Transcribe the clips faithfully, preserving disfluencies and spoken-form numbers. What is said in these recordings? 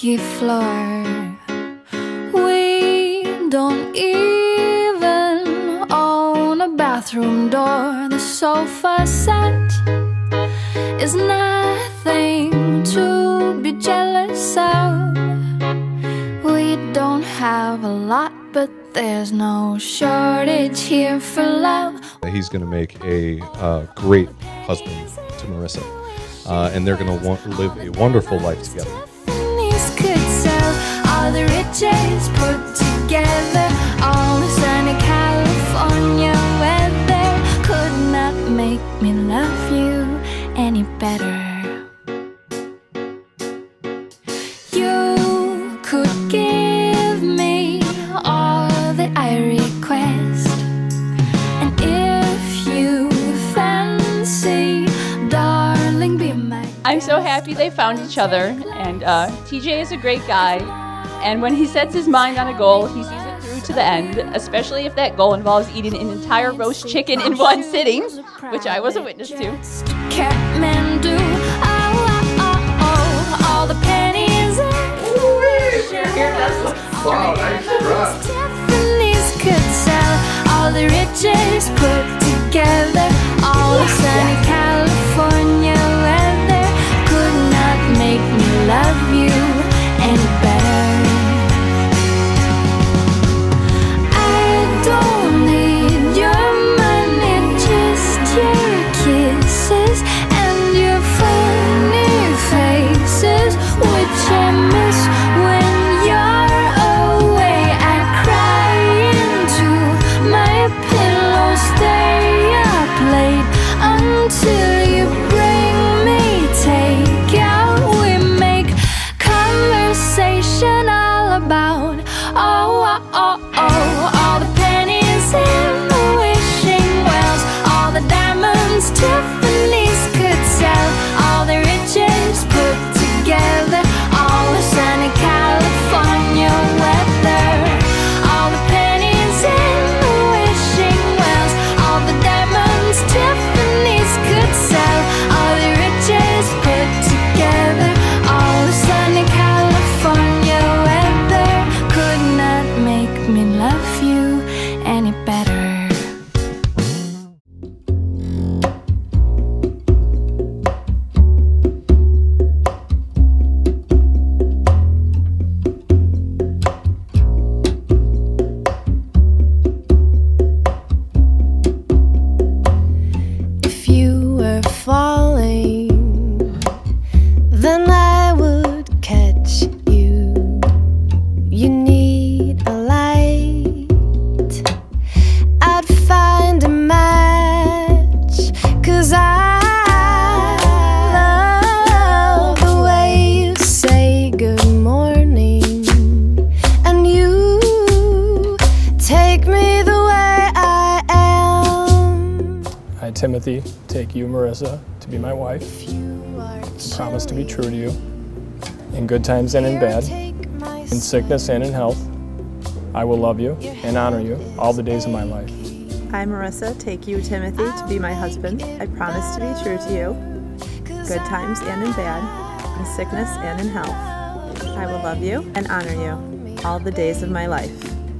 silky floor. We don't even own a bathroom door. The sofa set is nothing to be jealous of. We don't have a lot, but there's no shortage here for love. He's going to make a uh, great husband to Marissa, uh, and they're going to live a wonderful life together. Could sell all the riches put together. All the sunny California weather could not make me love you any better. You could give me all that I request, and if you fancy, darling, be my... I'm so happy they found each other, and uh, T J is a great guy, and when he sets his mind on a goal, he sees it through to the end, especially if that goal involves eating an entire roast chicken in one sitting, which I was a witness to. Kathmandu, oh, oh, oh, all the pennies Wow, nice dress. Tiffany's could sell all the riches put together. All the sunny California weather could not make me love you any better. I don't need your money, just your kisses and your funny faces, which I miss when you're away. I cry into my pillow, stay up late until you bring me takeout. We make conversation all about oh, oh, oh, oh, all the pennies in the wishing wells, all the diamonds Tiffany's could sell, all the riches put together, all the sunny California weather, all the pennies in the wishing wells, all the diamonds Tiffany's could sell, all the riches put together, all the sunny California weather could not make me love you any better. If you were falling, then I would catch you. You need a light, I'd find a match, 'cause I love the way you say good morning, and you take me the way I am. I, Timothy, take you, Marissa, to be my wife. I promise to be true to you, in good times and in bad, in sickness and in health. I will love you and honor you all the days of my life. I, Marissa, take you, Timothy, to be my husband. I promise to be true to you, good times and in bad, in sickness and in health. I will love you and honor you all the days of my life.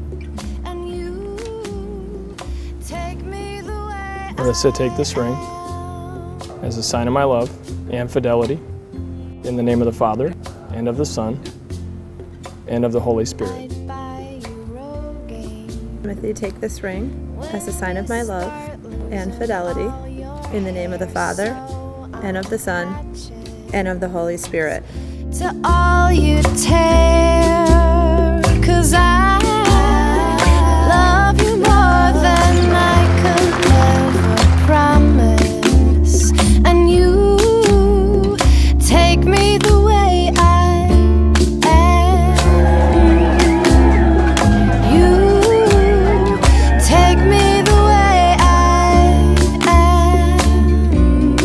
Marissa, take this ring as a sign of my love and fidelity, in the name of the Father, and of the Son, and of the Holy Spirit. Timothy, take this ring as a sign of my love and fidelity, in the name of the Father, and of the Son, and of the Holy Spirit. To all you tear, 'cause I love you more than I could ever promise, and you take me the way I am. You take me the way I am.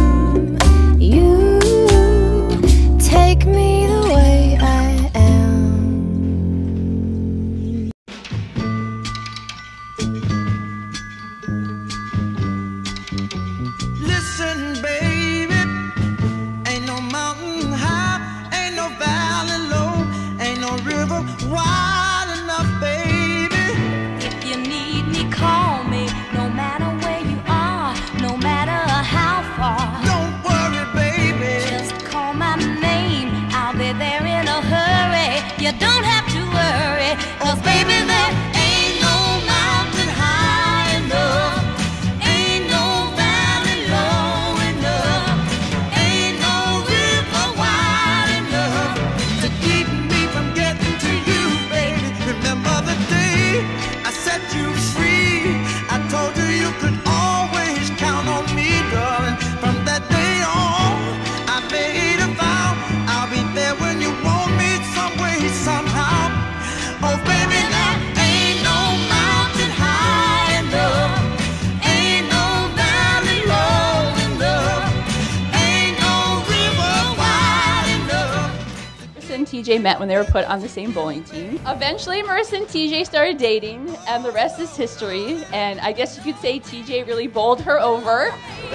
You take me the way I am. J met when they were put on the same bowling team. Eventually, Marissa and T J started dating, and the rest is history. And I guess you could say T J really bowled her over.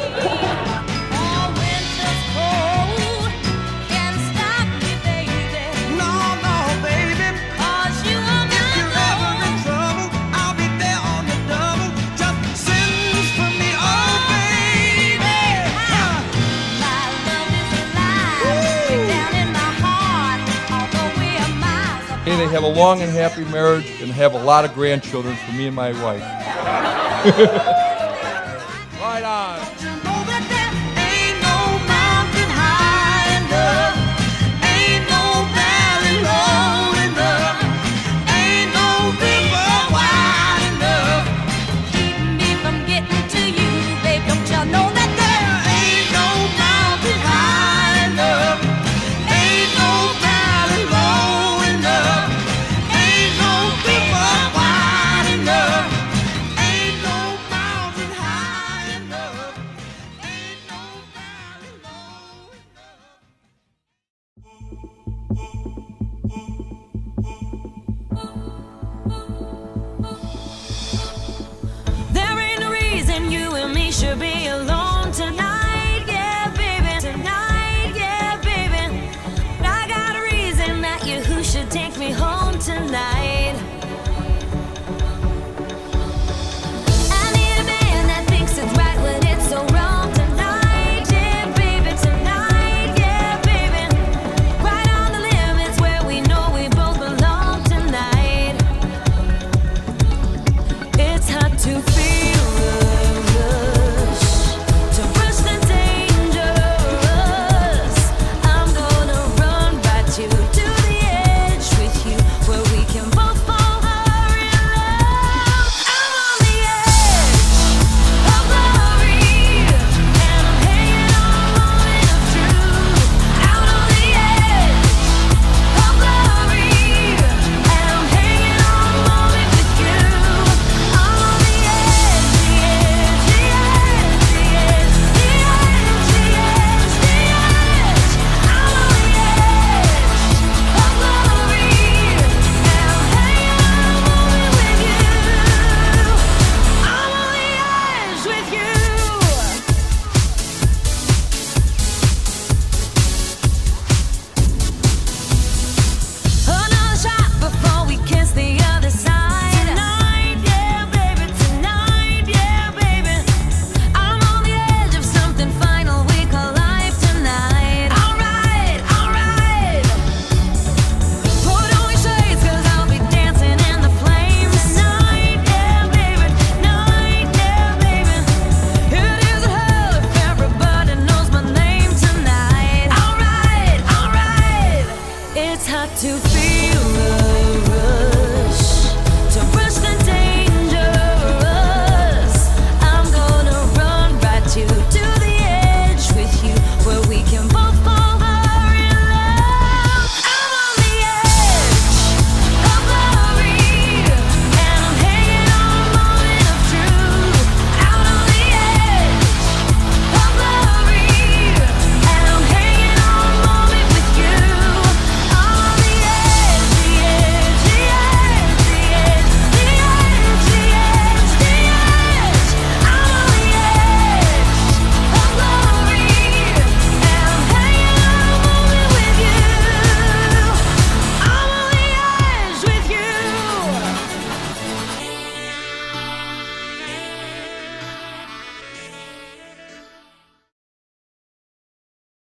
May they have a long and happy marriage and have a lot of grandchildren for me and my wife.